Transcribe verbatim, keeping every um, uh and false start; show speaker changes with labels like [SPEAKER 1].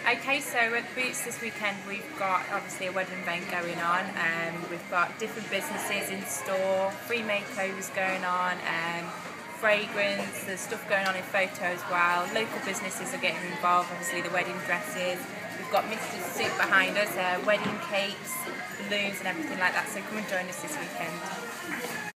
[SPEAKER 1] Okay, so at Boots this weekend we've got obviously a wedding event going on. Um, we've got different businesses in store, free makeovers going on, um, fragrance, there's stuff going on in photo as well. Local businesses are getting involved, obviously the wedding dresses. We've got Mister Soup behind us, uh, wedding cakes, balloons and everything like that, so come and join us this weekend.